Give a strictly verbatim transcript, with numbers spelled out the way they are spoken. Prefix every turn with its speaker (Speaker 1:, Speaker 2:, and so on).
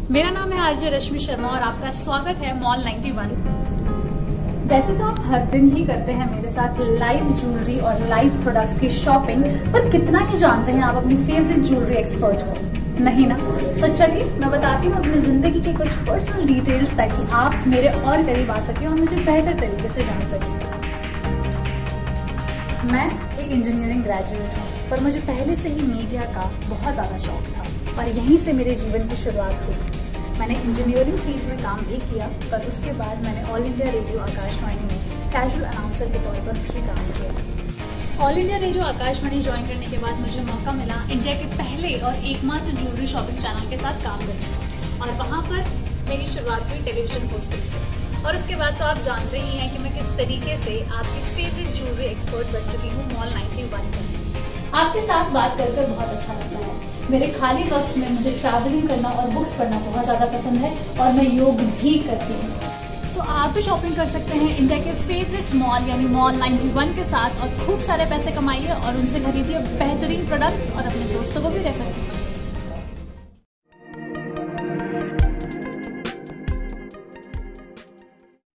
Speaker 1: मेरा नाम है आरजे रश्मि शर्मा और आपका स्वागत है मॉल नाइंटी वन। वैसे तो आप हर दिन ही करते हैं मेरे साथ लाइव ज्वेलरी और लाइव प्रोडक्ट्स की शॉपिंग, पर कितना ही जानते हैं आप अपनी फेवरेट ज्वेलरी एक्सपर्ट को? नहीं ना? तो चलिए मैं बताती हूँ अपनी जिंदगी के कुछ पर्सनल डिटेल्स ताकि आप मेरे और करीब आ सके और मुझे बेहतर तरीके से जान सकें। मैं एक इंजीनियरिंग ग्रेजुएट हूँ, पर मुझे पहले से ही मीडिया का बहुत ज़्यादा शौक था और यहीं से मेरे जीवन की शुरुआत हुई। मैंने इंजीनियरिंग फील्ड में काम भी किया, पर उसके बाद मैंने ऑल इंडिया रेडियो आकाशवाणी में कैजुअल अनाउंसर के तौर पर भी काम किया। All India Radio Akashvani join करने के बाद मुझे मौका मिला इंडिया के पहले और एकमात्र ज्वेलरी शॉपिंग चैनल के साथ काम करने का, और वहाँ पर मेरी शुरुआत हुई टेलीविजन होस्टिंग से। और उसके बाद तो आप जानते ही हैं कि मैं किस तरीके से आपकी फेवरेट ज्वेलरी एक्सपर्ट बन चुकी हूँ मॉल नाइंटी वन में। आपके साथ बात कर कर बहुत अच्छा लगता है। मेरे खाली वक्त में मुझे ट्रैवलिंग करना और बुक्स पढ़ना बहुत ज़्यादा पसंद है और मैं योग भी करती हूँ। सो so, आप भी शॉपिंग कर सकते हैं इंडिया के फेवरेट मॉल यानी मॉल नाइंटी वन के साथ और खूब सारे पैसे कमाइए और उनसे खरीदिए बेहतरीन प्रोडक्ट्स और अपने दोस्तों को भी रेफर कीजिए।